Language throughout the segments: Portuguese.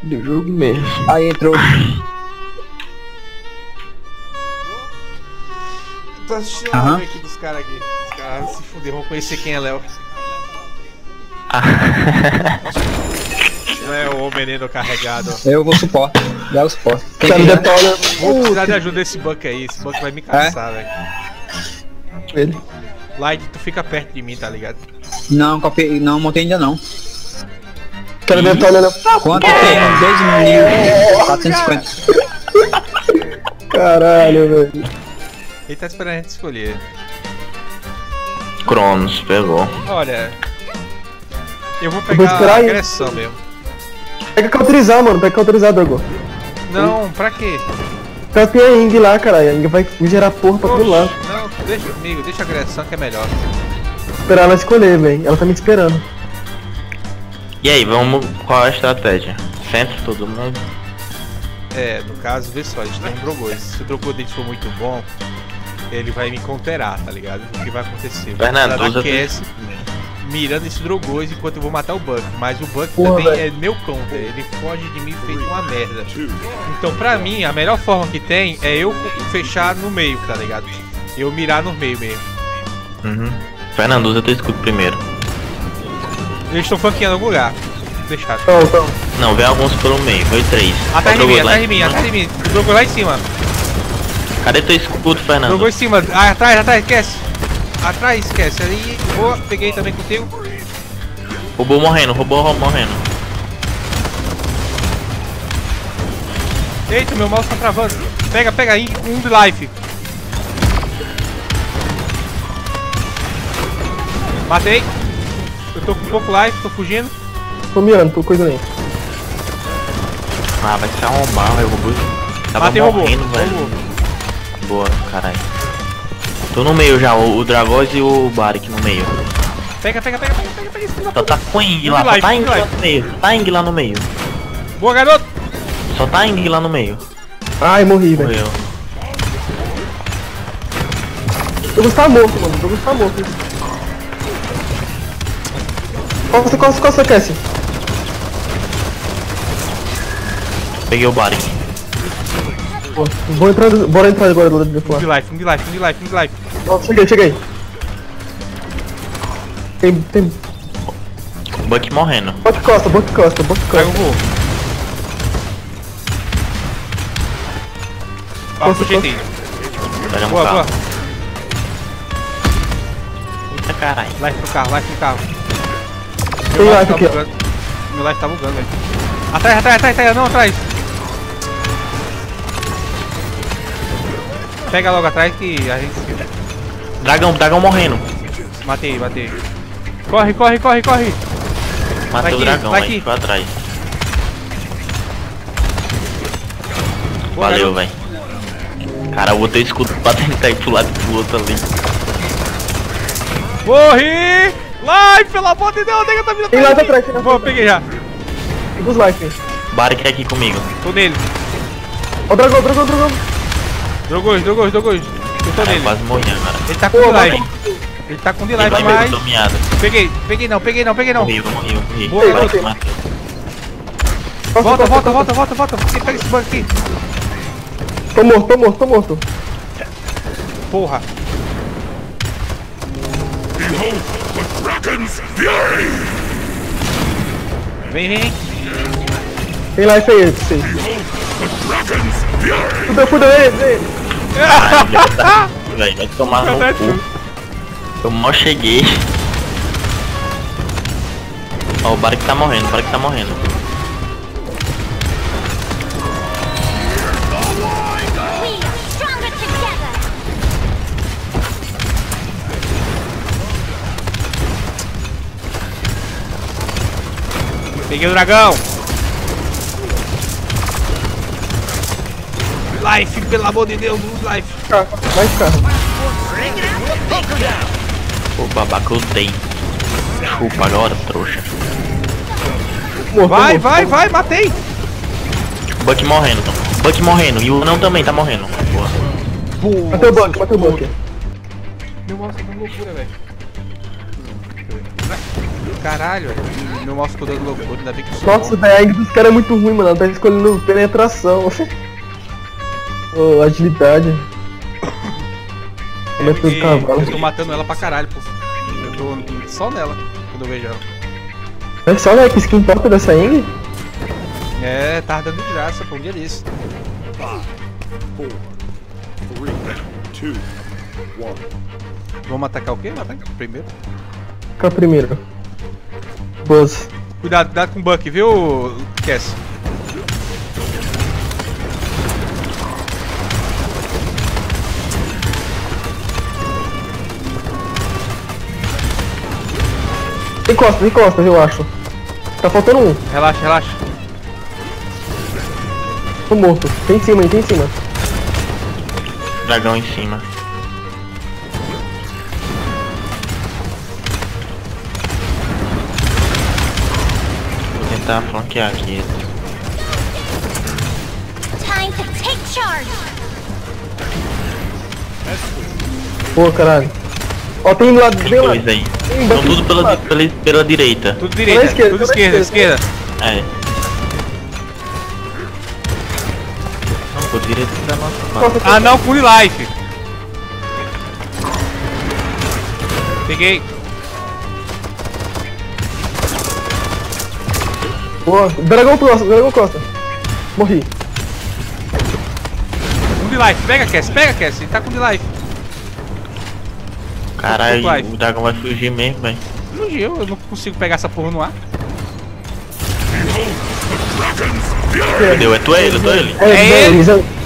do jogo mesmo. Aí entrou. Tô assistindo a live aqui dos caras aqui. Os caras se fuderam, vão conhecer quem é Léo. Não é o menino carregado. Eu vou suporte. Dá o suporte. Vou precisar de ajuda desse Buck aí. Esse Buck vai me cansar, velho. Ele. Light, tu fica perto de mim, tá ligado? Não, copiei. Não, montei ainda não. Quero ver tá olhando. Quanto tem? 2.450. Caralho, velho. Ele tá esperando a gente escolher. Cronos, pegou. Olha. Eu vou vou pegar esperar a aí. agressão mesmo. Pega cauterizar, mano. Pega cauterizar, Drago. Não, pra quê? Campeia a Ing lá, caralho. A Ing vai gerar porra pra todo lado. Não, deixa comigo, deixa a agressão que é melhor. Esperar ela escolher, velho. Ela tá me esperando. E aí, vamos. Qual é a estratégia? Centro todo mundo? É, no caso, vê só, a gente tem um Drogoz. Se o Drogoz dele for muito bom, ele vai me counterar, tá ligado? O que vai acontecer? Fernando, Vou usa dar Cass mirando esse Drogoz enquanto eu vou matar o Buck. Mas o Buck Porra, também véio. é meu counter, ele foge de mim feito uma merda. Então pra mim, a melhor forma que tem é eu fechar no meio, tá ligado? Eu mirar no meio mesmo. Uhum. Fernando, usa teu escudo primeiro. Eles estão flanqueando algum lugar. Deixado. Então. Não, vem alguns pelo meio, foi 3. Atrás de mim, atrás de mim, atrás de mim. O Drogoz lá em cima. Cadê teu escudo, Fernando? Drogoz em cima. Ah, atrás, esquece. Atrás, esquece. Ali, boa, peguei também contigo. Robô morrendo. Eita, meu mouse tá travando. Pega, um de life. Matei. Eu tô com pouco life, tô fugindo. Tô mirando, tô coisa aí. Ah, vai se arrombar, velho. O robô tava Matei morrendo, robô. velho. Boa, caralho. Tô no meio já, o Dragoz e o Barik no meio. Pega esse filho da Só tá com Ing lá, só tá Ing lá no meio. Só tá Ing lá no meio. Boa, garoto. Só tá Ing lá no meio. Ai, morri, velho. Morreu. O Douglas tá morto, mano. O Douglas tá morto. Costa, Cassie. Peguei o Barik. Bora entrar agora do lado de Um fora. de life. Ó, cheguei. Tem. Buck morrendo. Bote costa. Pega o voo. Ó, jeitinho. Pegamos o Boa. carro. Eita caralho. Life pro carro. Tem Meu life tá aqui, ó. bugando. Meu life tá bugando, velho. Atrás, não, atrás. Pega logo atrás que a gente... Dragão morrendo. Matei. Corre. Matei o dragão, vai aí aqui. ficou atrás. Boa, Valeu, garoto. velho. Cara, eu botei o escudo pra tentar ir pro lado do outro ali. Morri! Life, pelo amor de Deus, nega tá vindo Tem life atrás, Boa, peguei já. Tem os life. Barik é aqui comigo. Tô nele. Ó, dragão. Drogoz. Eu tô Cara, eu nele. quase morri agora. Ele tá com de life. Ele tá com de Ele life, vai mas... me dominada. Peguei não. Morri. Boa, Barik garoto. matou. Volta. Você pega esse bug aqui. Tô morto. Porra. Vem. Tem life aí, vocês. Fudeu ele. Velho, vai tomar no cu. Eu mal cheguei. Ó, o Barik tá morrendo. Peguei o dragão. Life, pelo amor de Deus, life. Vai ficar. Pô, babaca, eu dei. Chupa agora, trouxa. Vai, matei. Buck morrendo. E o anão também tá morrendo. Boa. Matei o Buck. Meu mouse tá dando loucura, velho. Caralho, velho. Meu mouse ficou dando loucura, ainda bem que eu sou Nossa, bom. velho, a Ing dos caras é muito ruim, mano. Ela tá escolhendo penetração. Ô, agilidade. Como é que E o cavalo? eu tô matando ela pra caralho, pô. Eu tô só nela quando eu vejo ela. É só, né, que skin top dessa Ing? É, tava dando de graça, pô, um dia desse. 5, 4, 3, 2, 1. Vamos atacar o quê? Matar primeiro. Fica primeiro. Boas. Cuidado, cuidado com o Buck, viu, Cass? Tem costas, eu acho. Tá faltando um. Relaxa, relaxa. Tô morto. Tem em cima aí, tem em cima. Dragão em cima. Vou tentar flanquear aqui. Time to take charge. Pô, caralho. Ó, tem do lado, Tem bem lá. dois aí. Tem Estão Buck tudo do lado. pela direita. Tudo direita, esquerda, tudo tô na esquerda, esquerda. esquerda. É. Não, por direita da nossa base. Costa, Ah não, full life. Peguei. Boa. Dragão Costa. Morri. Um de life, pega Cass, ele tá com de life. Caralho, Vai. o dragão vai fugir mesmo, velho. Fugiu, eu não consigo pegar essa porra no ar. Entendeu? É tu ele, eu tô ele. É ele?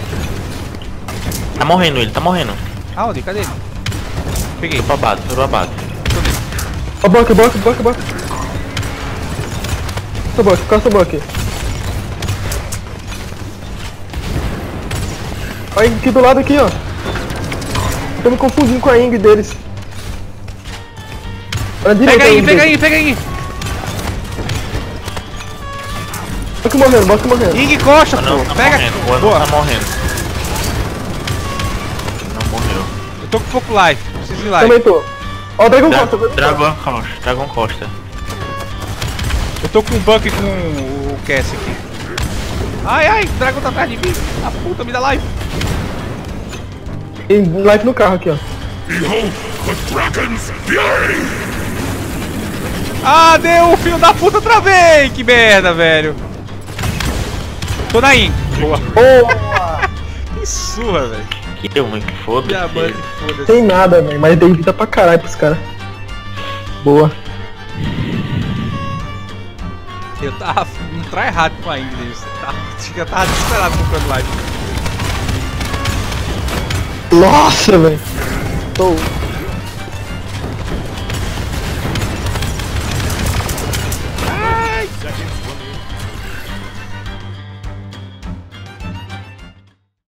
Tá morrendo ele, tá morrendo. Aonde? Cadê ele? Peguei. Tô pra base. Ó, Buck. Costa Buck. Ó, Ing aqui do lado aqui, ó. Tô me confundindo com a Ing deles. Na direita, Pega aí, Ing pega deles. aí, pega aí. Buck morrendo. Ing coxa, O anão pô. tá Pega. morrendo, o anão Boa. tá morrendo. Não morreu. Eu tô com pouco life, preciso de life. Também tô. Ó, Dragão Costa. Dragão Costa. Eu tô com o Buck e com o Cass aqui. Ai, o dragão tá atrás de mim. A puta, me dá life. Tem life no carro aqui, ó. Ah, deu, filho da puta, travei. Que merda, velho. Tô na in. Boa. Boa! Que surra, velho. Que eu, mano, que foda-se. Diamante, foda-se. Tem nada, velho. Mas dei vida pra caralho pros caras. Boa. Eu tava um tryhard com a Ingrid. Eu tava desesperado comprando live. Nossa, velho. Tô. Ai,